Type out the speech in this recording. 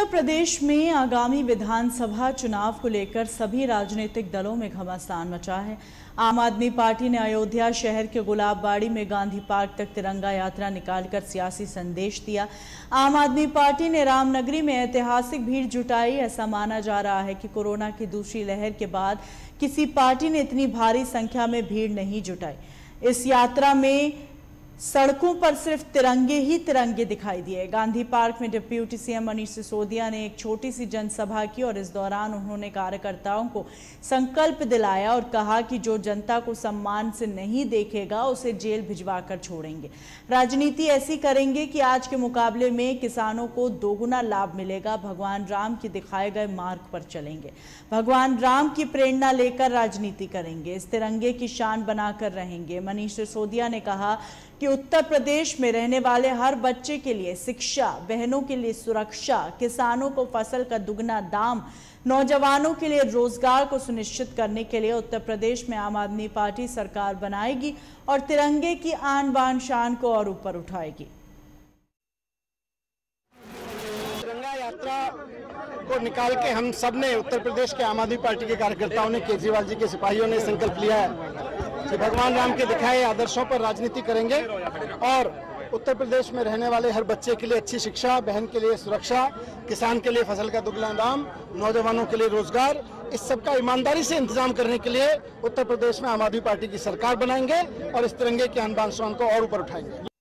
उत्तर प्रदेश में आगामी विधानसभा चुनाव को लेकर सभी राजनीतिक दलों में घमासान मचा है। आम आदमी पार्टी ने अयोध्या शहर के गुलाबबाड़ी में गांधी पार्क तक तिरंगा यात्रा निकालकर सियासी संदेश दिया। आम आदमी पार्टी ने रामनगरी में ऐतिहासिक भीड़ जुटाई। ऐसा माना जा रहा है कि कोरोना की दूसरी लहर के बाद किसी पार्टी ने इतनी भारी संख्या में भीड़ नहीं जुटाई। इस यात्रा में सड़कों पर सिर्फ तिरंगे ही तिरंगे दिखाई दिए। गांधी पार्क में डिप्टी सीएम मनीष सिसोदिया ने एक छोटी सी जनसभा की और इस दौरान उन्होंने कार्यकर्ताओं को संकल्प दिलाया और कहा कि जो जनता को सम्मान से नहीं देखेगा उसे जेल भिजवा कर छोड़ेंगे। राजनीति ऐसी करेंगे कि आज के मुकाबले में किसानों को दोगुना लाभ मिलेगा। भगवान राम के दिखाए गए मार्ग पर चलेंगे, भगवान राम की प्रेरणा लेकर राजनीति करेंगे, इस तिरंगे की शान बनाकर रहेंगे। मनीष सिसोदिया ने कहा कि उत्तर प्रदेश में रहने वाले हर बच्चे के लिए शिक्षा, बहनों के लिए सुरक्षा, किसानों को फसल का दुगना दाम, नौजवानों के लिए रोजगार को सुनिश्चित करने के लिए उत्तर प्रदेश में आम आदमी पार्टी सरकार बनाएगी और तिरंगे की आन बान शान को और ऊपर उठाएगी। तिरंगा यात्रा को निकाल के हम सब ने, उत्तर प्रदेश के आम आदमी पार्टी के कार्यकर्ताओं ने, केजरीवाल जी के सिपाहियों ने संकल्प लिया है कि भगवान राम के दिखाए आदर्शों पर राजनीति करेंगे और उत्तर प्रदेश में रहने वाले हर बच्चे के लिए अच्छी शिक्षा, बहन के लिए सुरक्षा, किसान के लिए फसल का दुगना दाम, नौजवानों के लिए रोजगार, इस सब का ईमानदारी से इंतजाम करने के लिए उत्तर प्रदेश में आम आदमी पार्टी की सरकार बनाएंगे और इस तिरंगे के आन बान शान को और ऊपर उठाएंगे।